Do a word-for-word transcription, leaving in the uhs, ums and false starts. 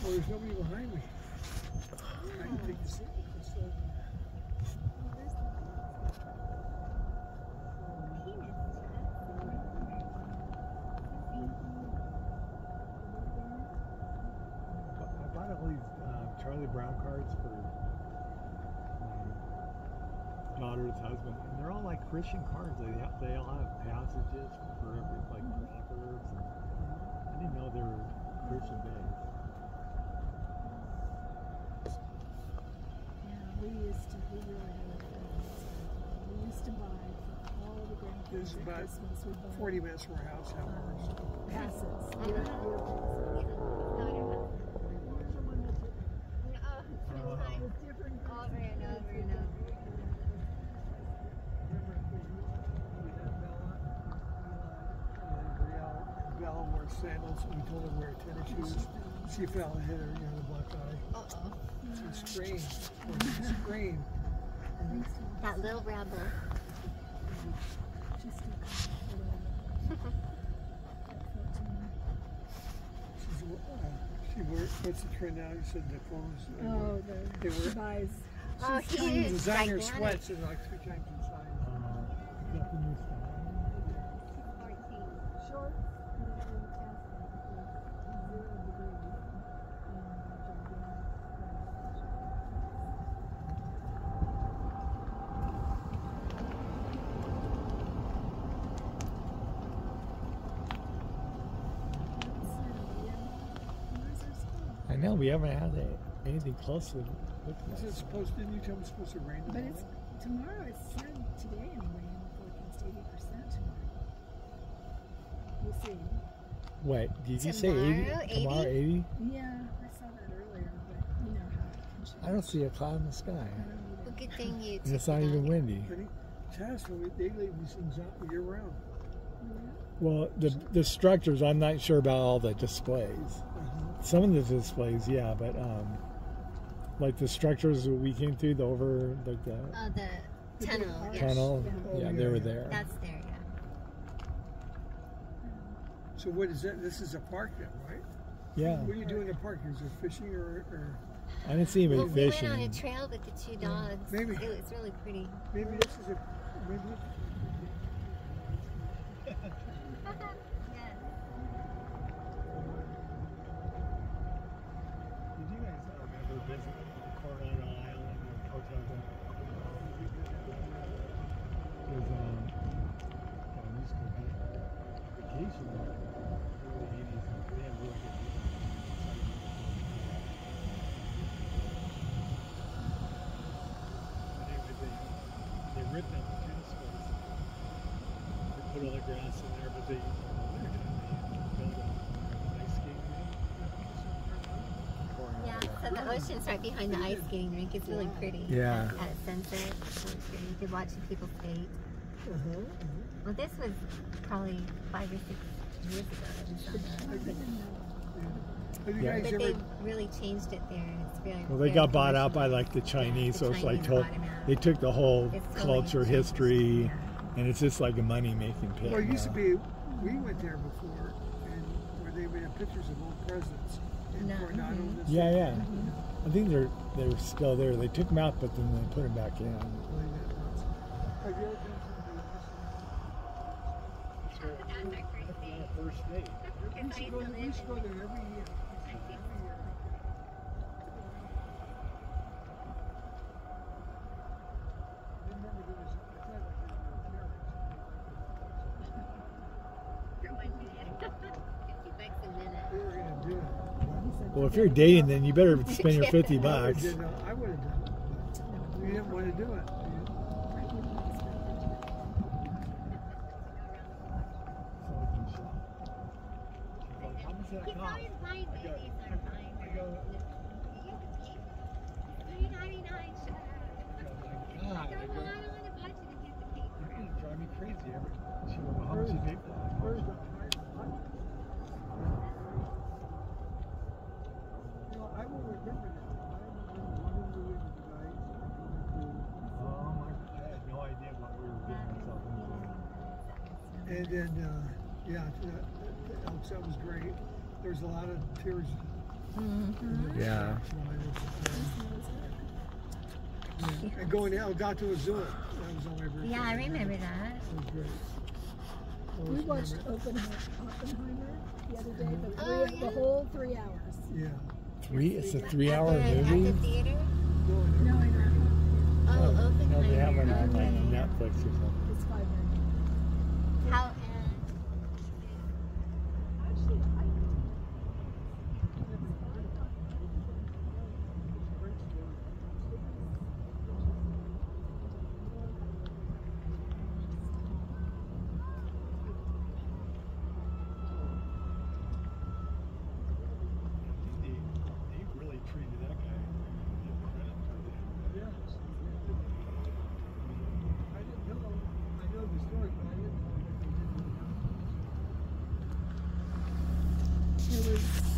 Oh, there's nobody behind me. I can take the seat. I bought all these uh, Charlie Brown cards for my daughter's husband, and they're all like Christian cards. They have, they all have passages for every, like Proverbs, and I didn't know they were Christian based. We used to, we really had a We used to buy for all the grandkids This is at about Christmas. We bought forty minutes from our house, how um, ours. passes. Uh-huh. Your, your passes. Where's the one that's Uh, with different over and over and over. Remember we had Bella, and Brielle, Bella wore sandals, and we told her to wear tennis shoes. She fell and hit her, you know, the black eye. Uh-oh. She screamed. She screamed. That little rebel. She's still kind She's, uh, she wore, what's the trend now? You said the clothes. of Oh, the, They were- she buys. Oh, she's he tiny. is Designer gigantic. sweats and like three times the size. Uh, got the new style. Shorts. Zero degrees. I know, we haven't had it, anything close to it. Is it supposed, didn't you tell me it's supposed to rain But tomorrow? it's tomorrow. It said today anyway in the forecast eighty percent tomorrow. We'll see. Wait, did you say eighty? Tomorrow, Tomorrow eighty? eighty? Yeah, I saw that earlier, but you know how it can change. I don't see a cloud in the sky. I don't Well, either. good thing you And it's took not it even out. windy. Honey, Tess, when we- they leave these things out year round. Well, the, the structures, I'm not sure about all the displays. Uh-huh. Some of the displays, yeah, but um, like the structures that we came through, the over, like the Oh, the tunnel. arch. Yeah. tunnel, Oh, yeah, yeah, they were yeah. there. That's there, yeah. So what is that? This is a park then, right? Yeah, What are you doing in the park? Is there fishing or, or I didn't see Well, any we fishing. went on a trail with the two dogs. Maybe. It was really pretty. maybe this is a maybe? Yes. Did you guys uh, ever visit Coronado Island or Hotel Del? There's um, oh, I used to be vacation there in the early eighties. They had really good They, they, they ripped out the tennis courts. They put all the grass in there, but they, in the wintertime, they built an ice skating rink. Yeah, so the ocean's right behind the ice skating rink. It's really pretty. Yeah. At, at sunset. It's really pretty. You could watch the people skate. Uh-huh. Well, this was probably five or six years ago that we saw that. Have you Yeah. guys But ever? they really changed it there. and It's very. Well, they very got bought out by commercial. like the Chinese, The so it's like Chinese told, bought 'em out. they took the whole It's totally culture, changed. history, Yeah. and it's just like a money-making pit. Well, it used to now. be. We went there before, and where they would have pictures of old presidents in No. Coronado. Mhm. and this Yeah, and yeah. that. I think they're they're still there. They took them out, but then they put them back in. Have you ever been to the? That's our first date. First date. We Because I should go, used to we live should go in- there every year. Every year. I remember there was, I thought like there were carrots. For one minute. fifty bucks a minute. We were gonna do it. Well, if you're dating, then you better spend your fifty I bucks. did not- I would have done it, but we didn't want to do it. How much does that He's cost? always buying I go- babies on mine. I go, three ninety-nine, shut up. oh my God, I I go, go, well, I don't want to budget to get the cake. you're gonna drive me crazy every, she goes, well, how much you pay for that? Where's the tire? You know, I will remember that. I remember running the wind tonight. Oh my, I had no idea what we were getting ourselves into. And then, uh, yeah, that, that, that, that was great. There was a lot of tears Mm-hmm. Yeah. And going to Elgato Azul, that was on every. Yeah, I remember that. That was great. We Always watched remember Oppenheimer, Oppenheimer the other day, the, three, Oh, yeah. the whole three hours. it. Yeah. Three. It's a three-hour at the, At movie. the theater? Going No, in our home. Oh, No, Oppenheimer. they have it on like Okay. Netflix or something. It's five minutes. How? Uh, He, he really treated that guy. Give credit for that. Yes. I didn't know. I know the story, but I didn't know that they did it. It was